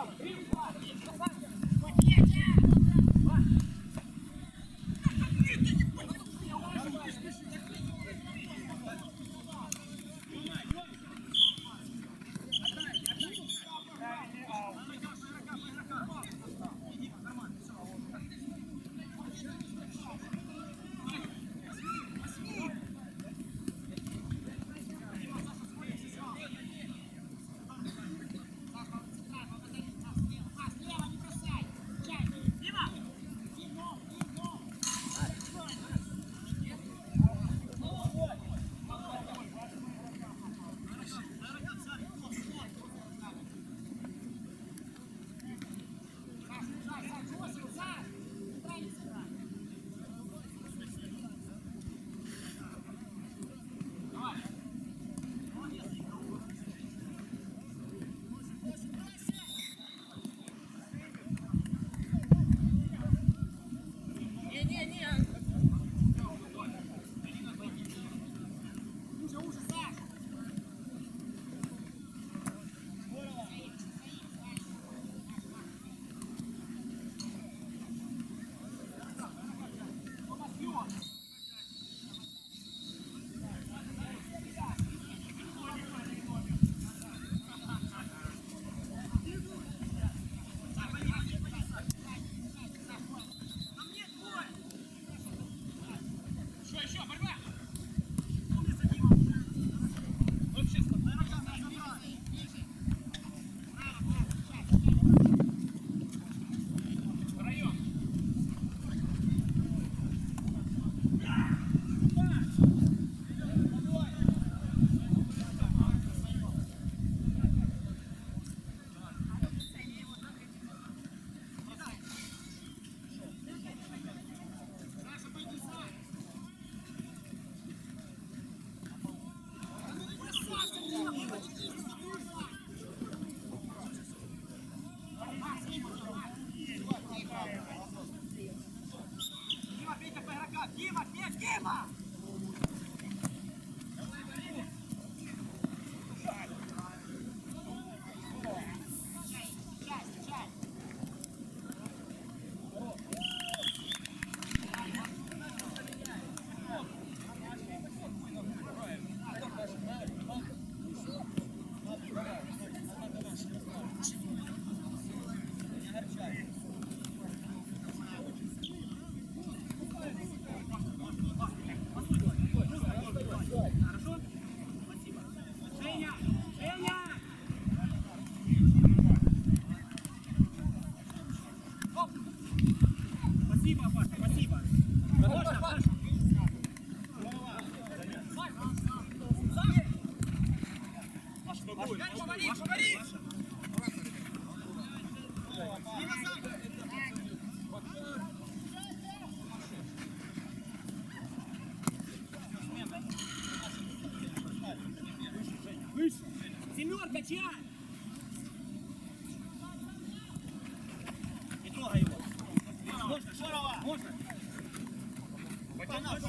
Семерка, чай! Не трогай его. Можно, здорово! Можно! Потянул!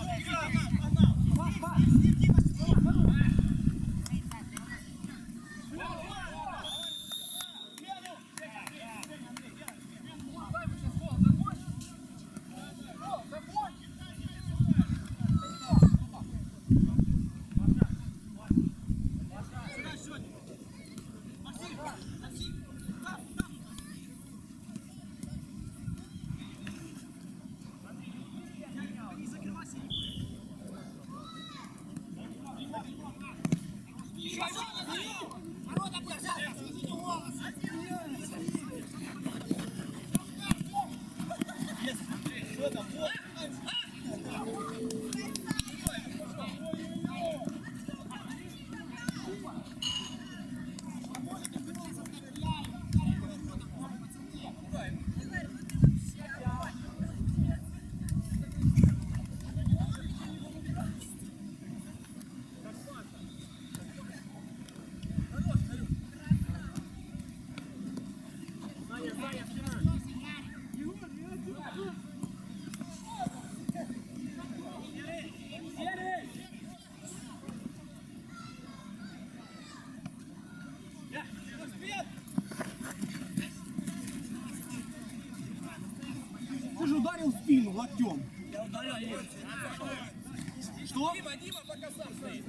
же ударил в спину локтем. Я ударил. Что? Дима пока сам стоит.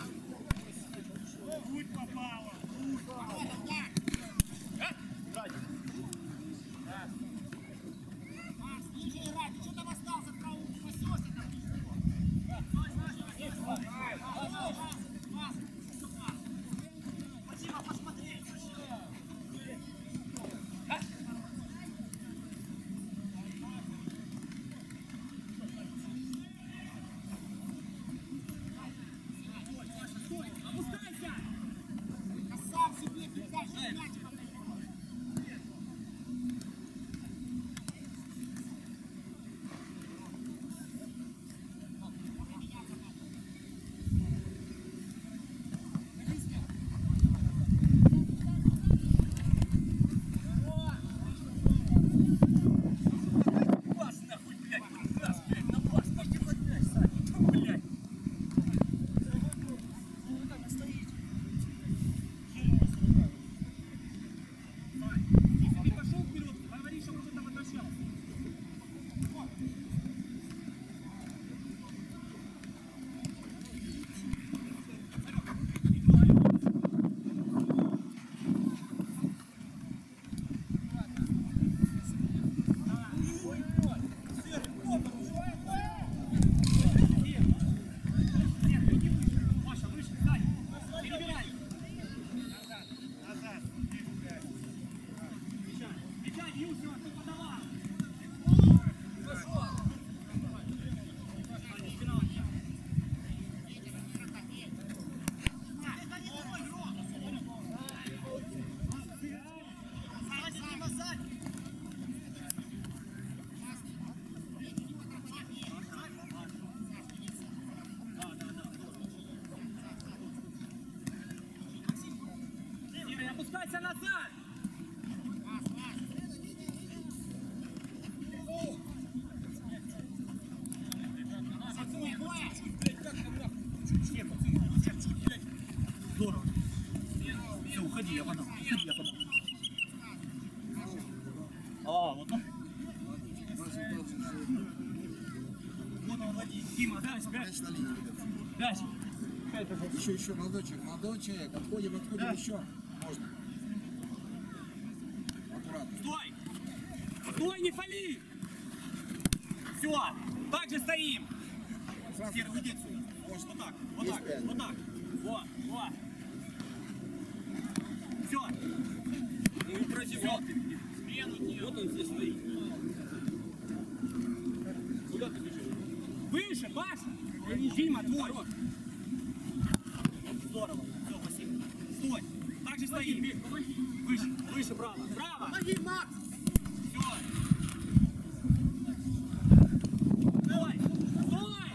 Будь попало. Что там остался? Пасёшься там? Дима, посмотри. Опускайся! Сам себе передашь мяч. Пас нахуй, блядь, раз, блядь, на пас, пошли хоть, блядь, Сань, блядь. Если ты пошел вперед, говори, что уже там возвращался. Маша, выше, Сань, перебирай. Назад. Мячай, Юсева, ты подавал. Серый, опускайся назад. Здорово. Все, уходи, я подам. Уходи, я подам. А, вот так. Вот он, Владимир. Дима, дальше, дальше. Дальше. Еще, молодой человек. Отходим, еще. Можно. Аккуратно. Стой! Стой, не фали! Все, так же стоим. Серый, уйди отсюда. Вот так, вот так, вот так. Вот, вот. Все. Ну, прозевал ты. Вот он здесь стоит. Куда ты бежишь? Выше, Паша! Дима, твой. Здорово. Все, спасибо. Стой. Так же стоим. Выше, выше, право. Право. Помоги, Макс! Все. Стой. Стой.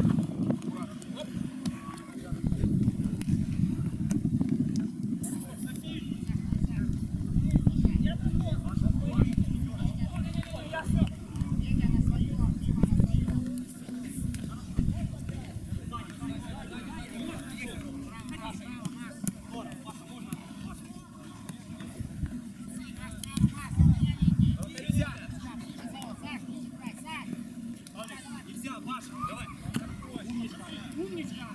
Нельзя, Паша, давай. Умничка. Умничка.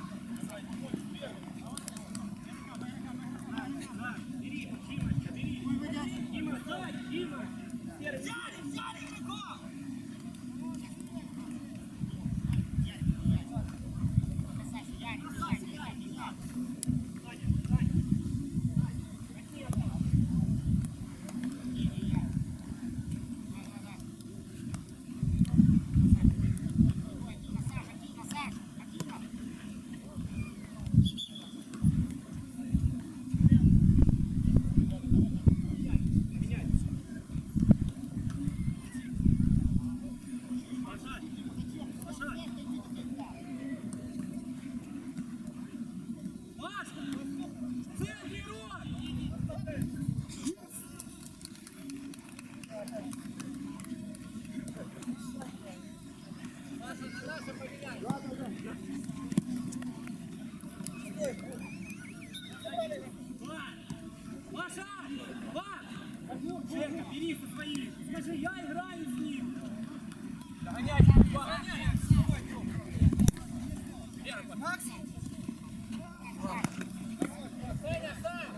Бери, Димочка, бери. Дима, сзади, Дима. Взяли игроков. Маша! Ва! Жека, бери со своим! Скажи, я играю с ним! Гонять, гонять. Макс. Саня, сам.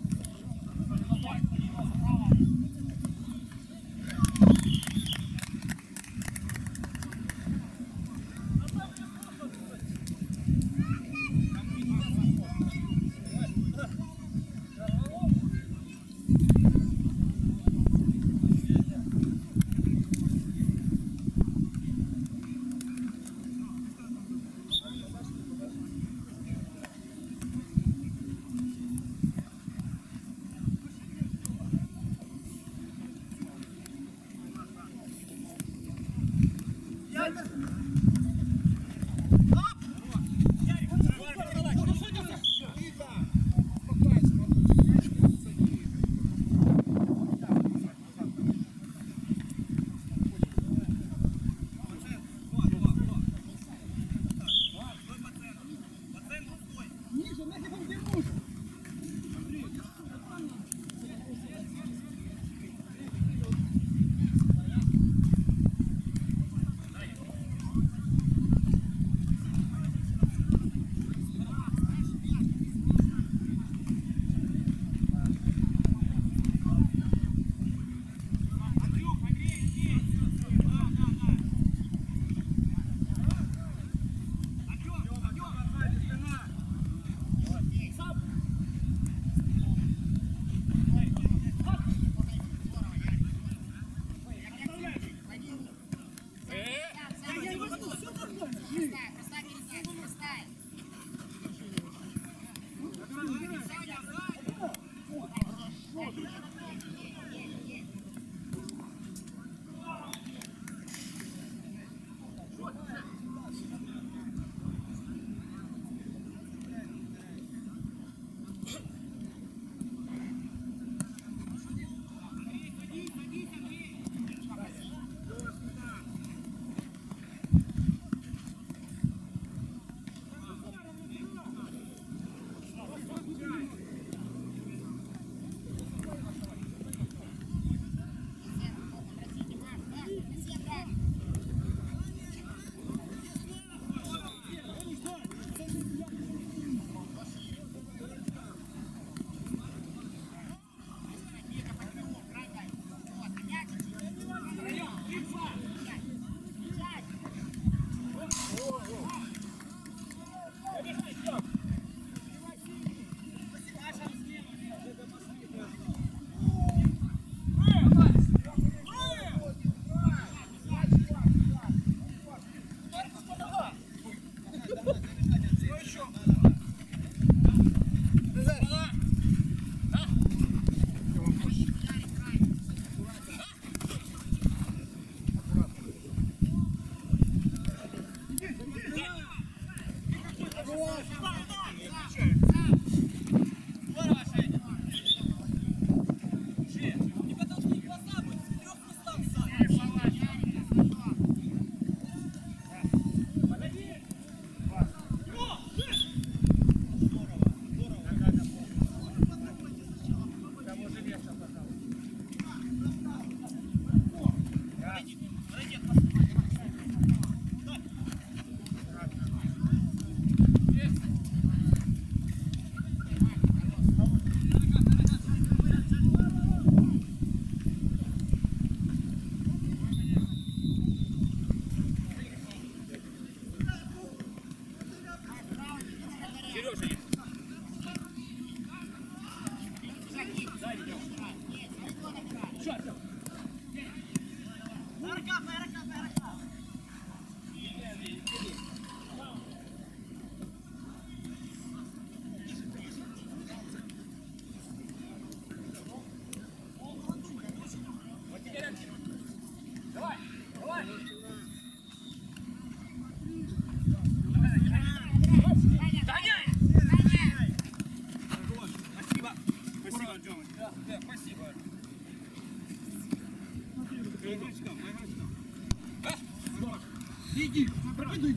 Иди, прокидывай.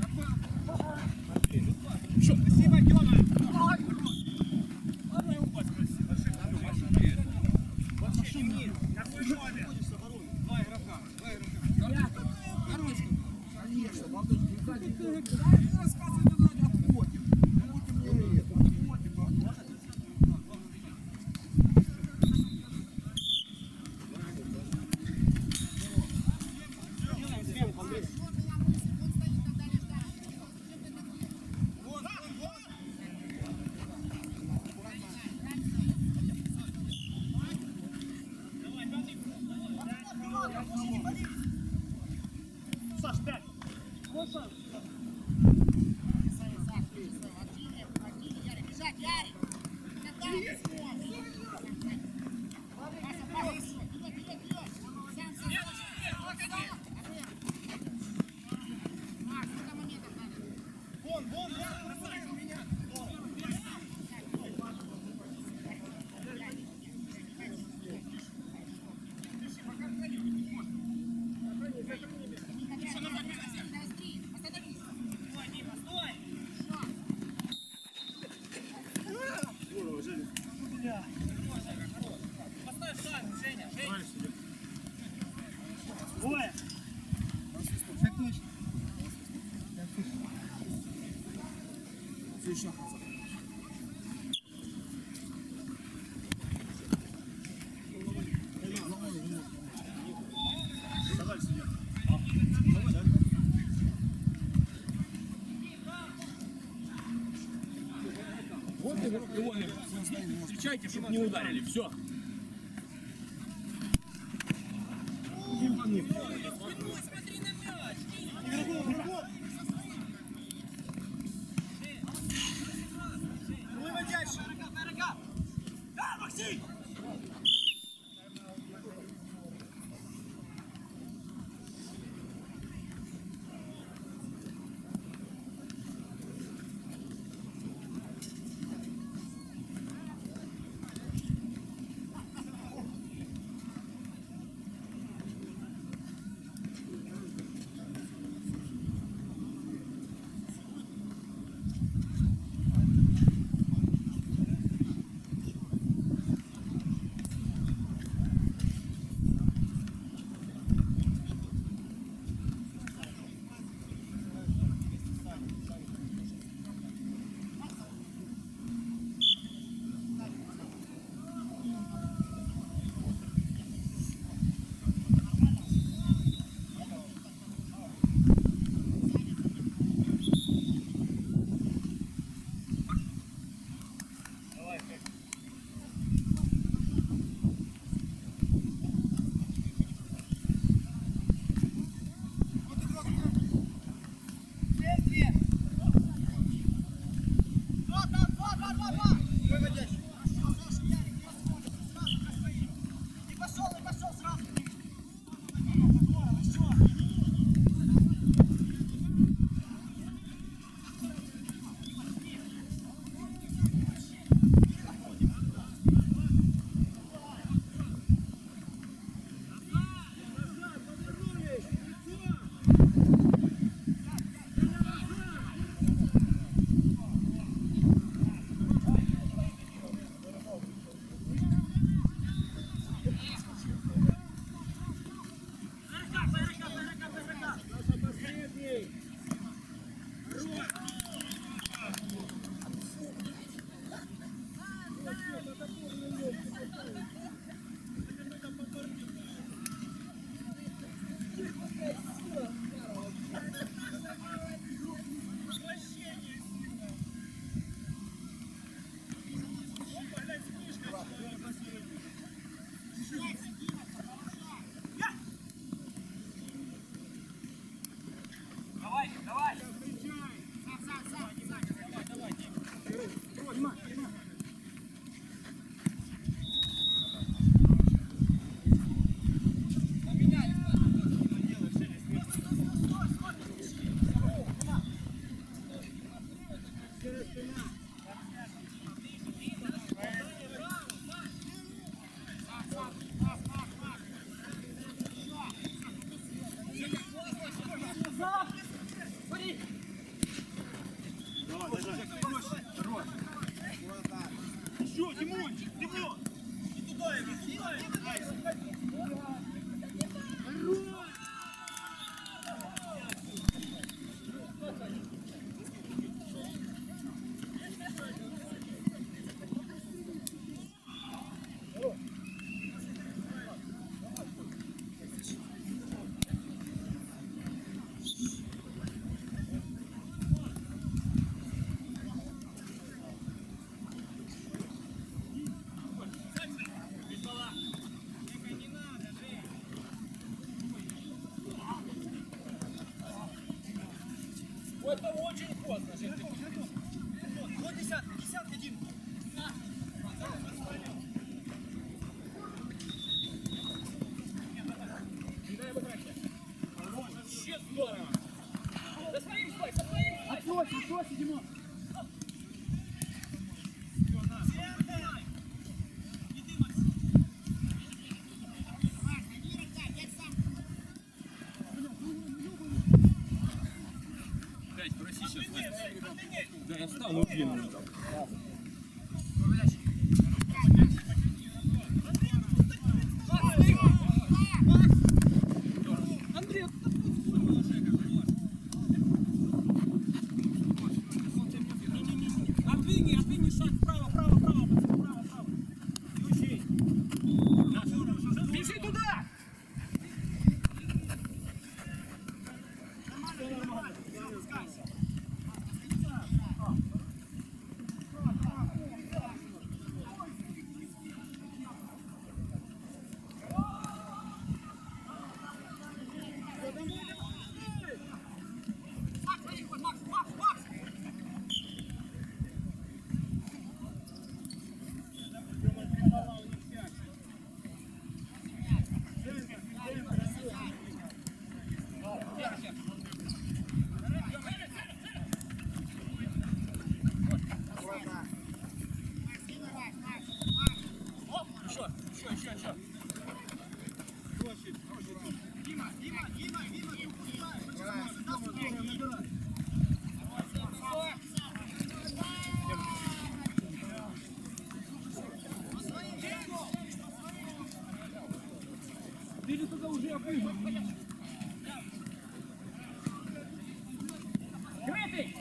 Спасибо, Тёма. Рассказывайте, отходим. Будьте мне отходим. Саш, 5. Бежать, Ярик! Вперед, вперед, вперед! Макс, куда моментов надо? Вон, бросай меня. Остановись! Стой, Дима, стой. Поставь шаг, Женя. Ой. Все еще назад. Давай сюда. Вот и вот. Встречайте, чтобы не ударили. Все. Максим! Это очень поздно. Вот десятка, десятка, Дим. Вообще здорово. За своим стой, за своим. Отсоси, Димон. Блять, проси сейчас. Да, я встану, длинный. Отвинь шаг вправо, право, право, право, право. Ключи. Бежи туда! Еще. Ты же туда уже опрыгнул. Крытый!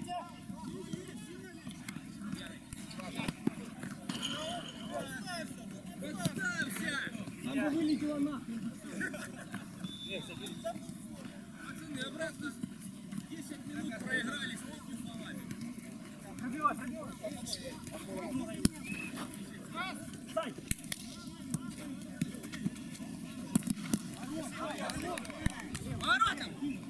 Она вылетела нахрен. Пацаны, обратно 10 минут проиграли, сколько словами. Пробивай, пробивай. Сань. Воротом!